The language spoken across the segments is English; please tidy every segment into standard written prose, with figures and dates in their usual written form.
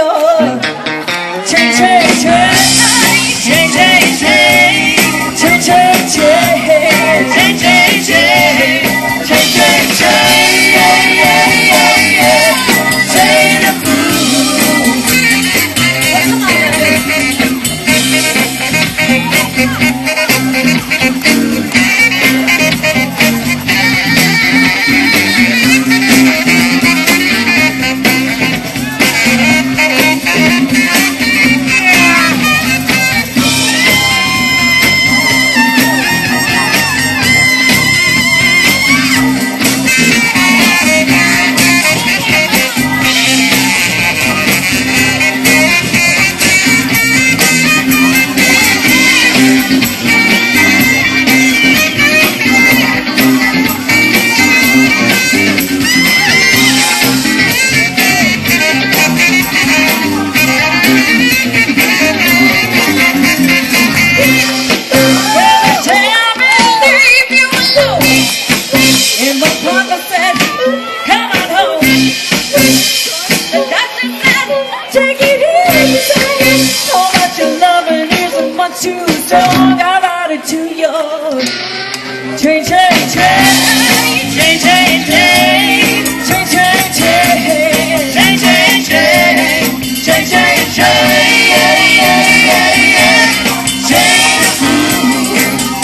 your chain, chain, chain, chain, chain, chain, chain, chain, chain, chain, chain, chain, chain, chain, yeah, yeah, yeah, yeah, chain of blue. Too strong, I ride it to your chain, chain, chain, chain, chain, chain, chain, chain, chain, chain, chain, chain, chain, chain, chain, yeah, yeah, yeah, yeah, chain of blue,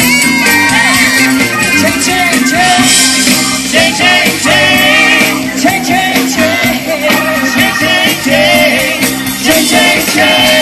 chain, chain, chain, chain, chain, chain, chain, chain, chain, chain, chain, chain, chain, chain, chain.